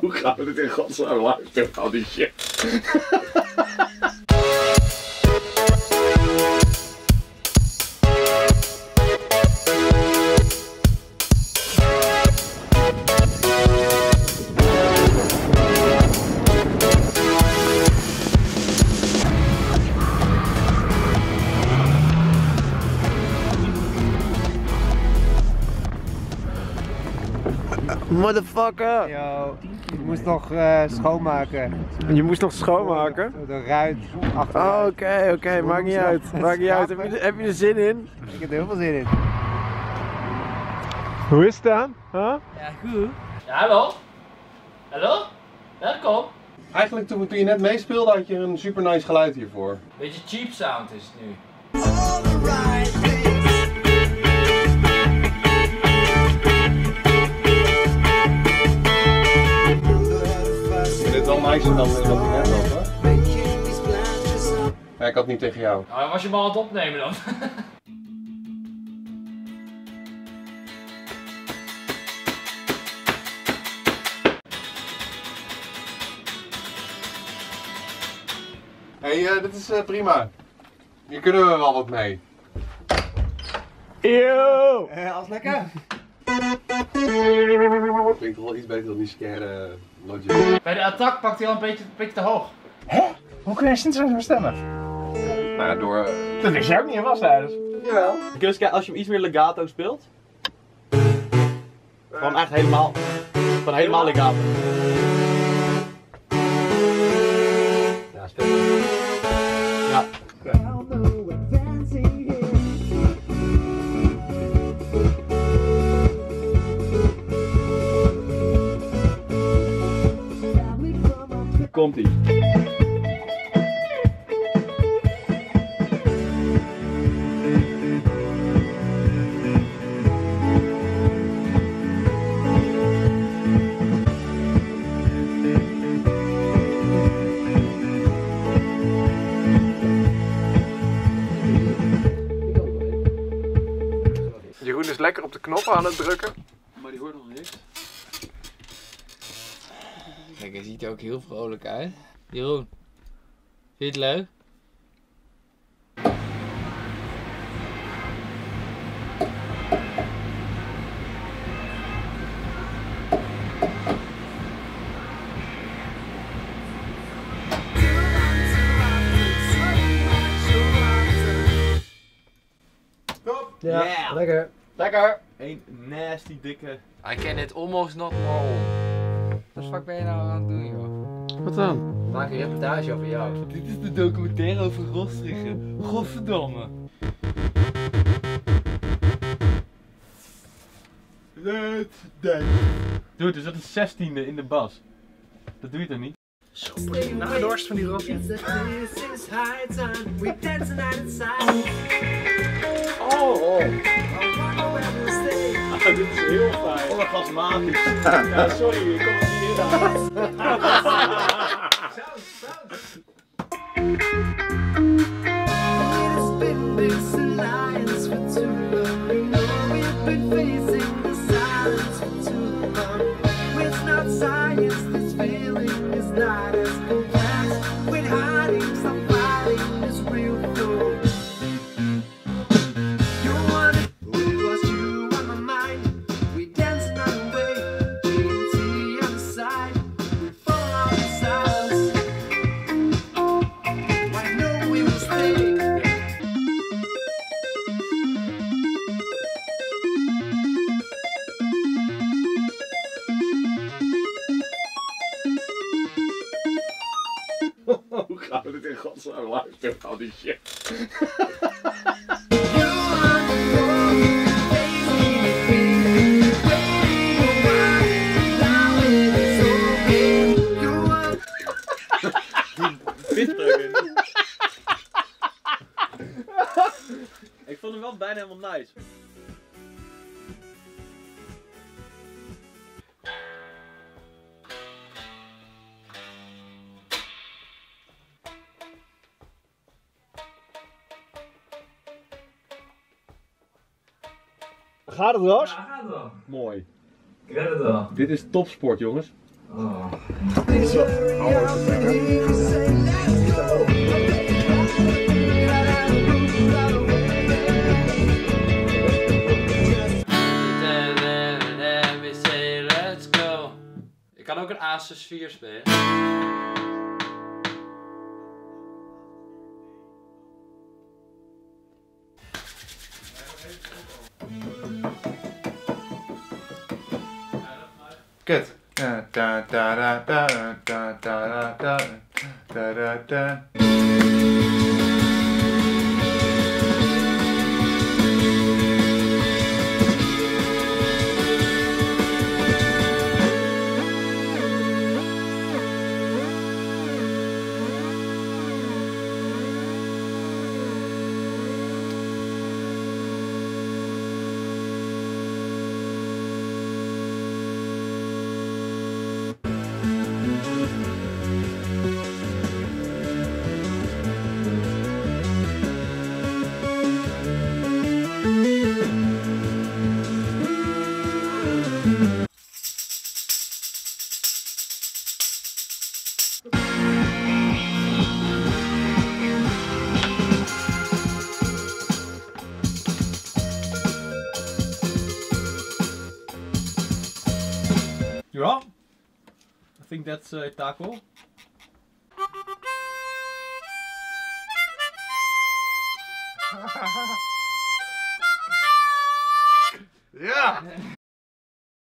Hoe gaan we dit in godsnaam live doen, al die shit? Motherfucker! Yo, ik moest nog schoonmaken. Je moest nog schoonmaken? De ruit achter. Oh, oké, maakt niet uit. Maakt niet uit. Heb je er zin in? Ik heb er heel veel zin in. Hoe is het dan? Huh? Ja, goed. Ja, hallo? Hallo? Welkom. Eigenlijk toen je net meespeelde had je een super nice geluid hiervoor. Beetje cheap sound is het nu. Ik vind dit wel nicer dan wat ik net had, hoor. Ja, ik had niet tegen jou. Nou, was je maar aan het opnemen dan? Hey, dit is prima. Hier kunnen we wel wat mee. Eeuw! Alles lekker? Klinkt toch wel iets beter dan die scare Logic. Bij de attack pakt hij al een beetje te hoog. Hoe kun je synthesizer stemmen? Nou ja, door... Dat wist jij ook niet, hè, was hij dus. Jawel. Kun je eens kijken als je hem iets meer legato speelt? Gewoon echt helemaal. Gewoon helemaal legato. Ja, speel. Ja. Komt-ie. Jeroen is lekker op de knoppen aan het drukken. Maar die hoort nog niks. Kijk, hij ziet er ook heel vrolijk uit. Jeroen, vind je het leuk? Ja, Yeah. lekker. Lekker! Een nasty dikke. I can it almost not roll. Wat de fuck ben je nou aan het doen, joh? Wat dan? Maak een reportage over jou. Dit is de documentaire over Rostrigen. Godverdamme. Dude, dus dat is 16e in de bas. Dat doe je toch niet? Nagedorst van die rotje. Oh! Dit is heel fijn. Orgasmatisch. Ja, sorry, ik kom er niet in aan. Hoe gaan we dit in godsnaam live doen, al die shit? Ik vond hem wel bijna helemaal nice. Gaat het, Ros? Ja, gaat wel. Mooi. Ik red het wel. Dit is topsport, jongens. Let's go. Ik kan ook een Asus 4 spelen. Kut. Da da da da da da da da da da da. Yeah, I think that's taco. Ja!